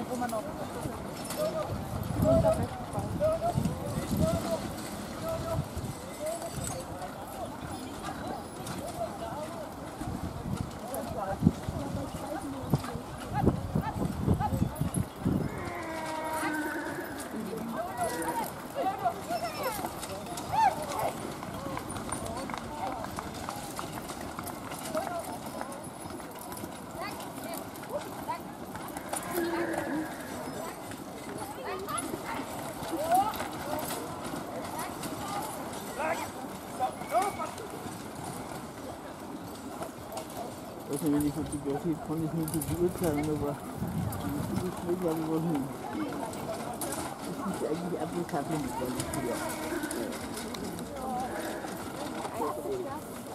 Romanov. Ich weiß nicht, wenn ich fotografiert, kann ich nicht so beurteilen, aber die Schläge glaube ich wohl hin. Das ist eigentlich applikabel mit der Natur.